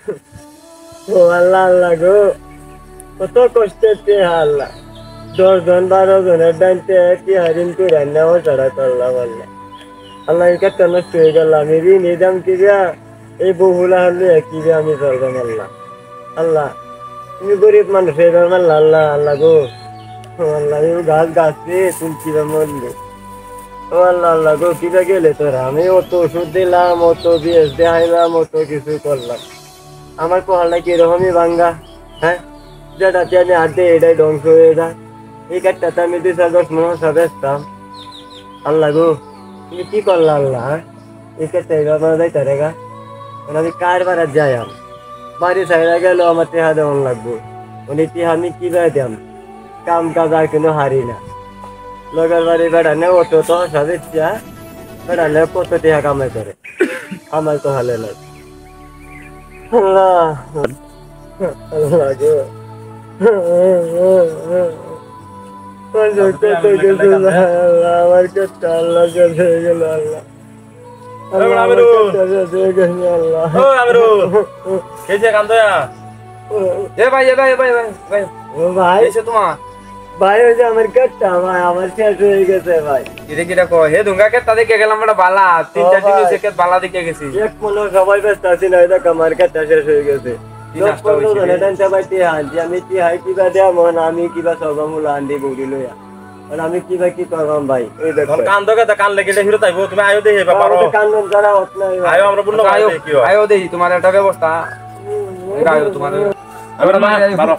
ও আল্লাহ আল্লাহ গো, কত কষ্টের টিহা আল্লাহ। 10 জন 12 জনের ডাইনতে কি হারিন করে নেওয়া ছাড়া করলাম আল্লাহ। আল্লাহ এই কাজটা নষ্ট হয়ে গেল, আমি ঋণ দাম কি এই বহুলা হলে কি আমি চলবাম আল্লাহ। আল্লাহ তুমি গরিব মানুষ হয়ে যাবেন আল্লাহ আল্লাহ আল্লাহ গো। ও আল্লাহ গাছ গাছে তুমি কিবা মরলে। ও আল্লাহ আল্লাহ গো, কিবা গেলে তোরা, আমি অত ওষুধ দিলাম, অত বিষ দেখাইলাম, অত কিছু করলাম, আমার কোহালটা কিরকমই ভাঙ্গা। হ্যাঁ, যেটাতে আমি হাতে এটাই ধ্বংস হয়ে যায়। এই কাঠটাতে আমি 2-4-10 মন বেচতাম। আল্লাহ গো তুমি কি করলা আল্লাহ? হ্যাঁ, এই কাঠটা এইভাবে যাইতে রেগা, আমি কার বারাত যাই, বাড়ি ছাইড়া গেল আমার টেহা দেওয়ান লাগবো। উনি টেহা আমি কি বাই দাম, কাম কাজ আর কিন্তু হারি না। লগের বাড়ি বেড়ানে অত তো সাবিচ্ছা বেড়ালে কত টেহা কামাই করে, আমার তো হালে নাই। আল্লাহ আল্লাহ গো, আমার কাছে আল্লাহ কাছে হয়ে গেল আল্লাহ। ভাই ওই যে আমার কাটটা ভাই আমার শেষ হয়ে গেছে ভাই। এটা কি দেখো হে দুঙ্গা কে তাদের কে গেলাম বড় বালা 3-4 দিন হইছে কে বালা দিকে গেছি এক মনে সবাই ব্যস্ত আছি না, এটা আমার কাটটা শেষ হয়ে গেছে। আমি কি হাই কিবা দেয়া মন, আমি কিবা সর্বমূল আন্দি বুড়ি লইয়া, আমি কিবা কি করবাম ভাই। ওই দেখো কান দোকে তা কান লেগে হিরো তাইবো, তুমি আয়ো দেই হেবা পারো কান জানা হত নাই, আয়ো আমরা বললো আয়ো আয়ো দেই তোমার একটা ব্যবস্থা আয়ো তোমার আমরা পারো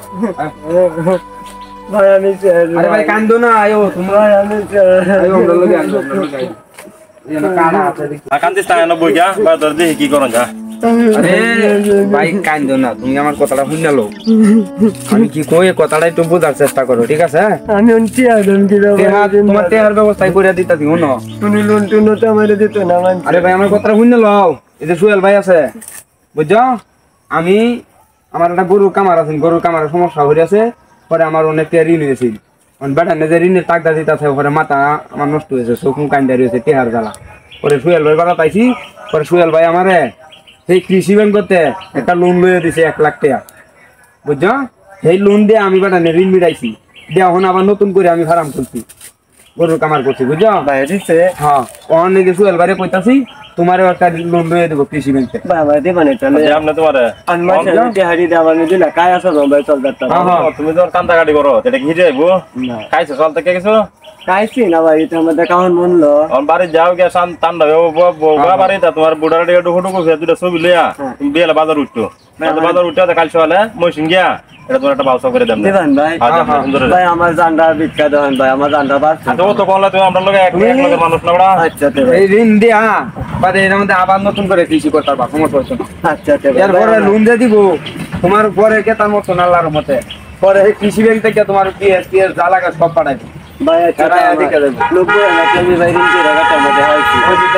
ভাই। আমি আরে ভাই কান্দো না, আয়ো তোমরা আমি আয়ো আমরা লগে আয়ো এনা কানা আছে দেখি কান্দিস তা না বইগা বা দর দেখি কি করন যা। আরে ভাই কান্দো না, তুমি আমার কথাটা শুন নাও, আমি কি কই কথাটা একটু বোঝার চেষ্টা করো, ঠিক আছে? আমি উনটি আদম কি তোমার টেহার ব্যবস্থা করে দিতা দিও না, তুমি লোন টুন তো আমারে দিত না মান। আরে ভাই আমার কথাটা শুন নাও, এই যে সুহেল ভাই আছে বুঝছো, আমি আমার একটা গরুর কামার আছে, গরুর কামারের সমস্যা হয়ে আছে, পরে আমার অনেক ঋণ হয়েছিল, বেটা নিজে ঋণের টাকা দিতে আছে, পরে মাথা আমার নষ্ট হয়েছে, চোখ মুখ কান্ডারি হয়েছে টেহার জ্বালা। পরে সুহেল ভাই বেড়া পাইছি, পরে সুহেল ভাই আমারে সেই কৃষি ব্যাংক করতে একটা লোন লইয়ে দিছে 1 লাখ টাকা বুঝছো, সেই লোন দিয়ে আমি বেটা ঋণ মিটাইছি, দিয়ে এখন আবার নতুন করে আমি ফার্ম করছি, গরুর কামার করছি বুঝছো ভাই দিছে। হ্যাঁ ওখান থেকে সুহেল ভাইরে কইতাছি তোমারও একটা লোন লইয়ে দেবো কৃষি ব্যাংকে। বাবা দে মানে তাহলে আমরা তোমারে আনমাছে হাড়ি দাও আমি দিলা কায় আছে ভাই চল দত্তা। হ্যাঁ তুমি যখন কান্দা কাটি করো এটা কি হিরে আইবো না খাইছো চল থেকে গেছো খাইছি না ভাই, এটা আমাদের কেমন মনলো অন বাড়ি যাও গে শান ঠান্ডা বগা বাড়ি তা তোমার বুড়ার ডেটো ফটো কইছে দুটো ছবি লইয়া তুমি বেলা বাজার উঠতো বাজার উঠতে কাল সকালে মইসিং গিয়া এটা তোমার একটা বাউসা করে দেন দিবেন ভাই। ভাই আমার জানডা বিক্কা দেন ভাই, আমার জানডা বাস তো তো কোনলা তুমি আমরা লগে এক লগের মানুষ না বড়া। আচ্ছা এই ঋণ দিয়া বাদে এর মধ্যে আবার নতুন করে কৃষি করতে পারবা, সমস্যা হচ্ছে না। আচ্ছা এরপরে লোন দিয়ে দিব তোমার পরে কে তার মতন আল্লাহর মতে, পরে কৃষি ব্যাংক থেকে তোমার পিএস যা লাগা সব পাঠাই ভাই। আচ্ছা এদিকে দেব লোক আমি ভাই ঋণ দিয়ে রাখতে আমাদের হইছে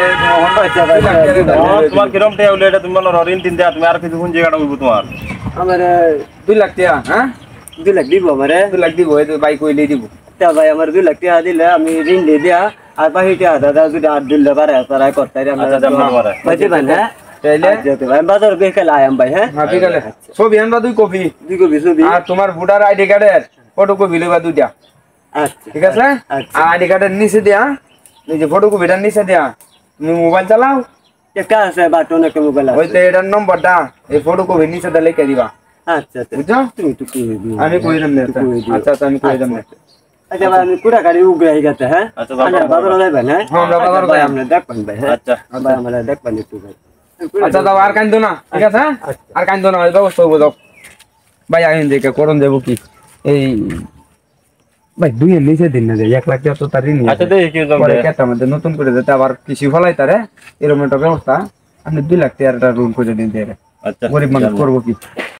তোমার কিরম টাকা হলো এটা তুমি বলো ঋণ তিন দেয়া তুমি আর কিছু কোন জায়গাটা হইব তোমার আমার 2 লাখ টাকা। হ্যাঁ 2 লাখ দিব আমারে 2 লাখ দিব, এই বাইক কইলে দিব তা ভাই আমার 2 লাখ টাকা দিলে আমি ঋণ দিয়ে দিয়া আর বাকিটা দাদা যদি 8 দিলে পারে তারা করতে পারে আমরা ভাই দিবেন। হ্যাঁ তাইলে ভাই বাজার বেকাল আয়াম ভাই। হ্যাঁ হ্যাঁ ঠিক আছে ছবি আনবা 2 কপি ছবি আর তোমার ভোটার আইডি কার্ডের ফটো কপি লইবা 2টা। আচ্ছা ঠিক আছে আর আইডি কার্ডের নিচে দেয়া এই যে ফটো কপিটার নিচে দেয়া তুমি মোবাইল চালাও একটা আছে বাটন একটা মোবাইল আছে, ওইতে এটার নম্বরটা এই ফটো কপি নিচে দা লিখে দিবা। আচ্ছা বুঝছো তুমি তো কই দিও আমি কই দিলাম আচ্ছা আচ্ছা আমি কই দিলাম। আচ্ছা ভাই আমি পুরা গাড়ি উগড়াই গেছে। হ্যাঁ আচ্ছা বাজার যাবেন। হ্যাঁ আমরা বাজার যাই আমরা দেখবেন ভাই। আচ্ছা ভাই আমরা দেখবেন একটু ভাই। আচ্ছা দাও আর কান্দো না, ঠিক আছে আর কান্দো না, ওই ব্যবস্থা হবো দাও ভাই। আইন দেখে করন দেবো কি এই ভাই 2 এর নিচে দিন না 1 লাখ টাকা তো তার ঋণ। আচ্ছা দেখি কি পরে কেটা আমাদের নতুন করে দিতে আবার কৃষি ফলাই তারে এরকম একটা ব্যবস্থা, আপনি 2 লাখ টাকার একটা লোন করে দিন দেয়। আচ্ছা গরিব মানুষ করবো কি।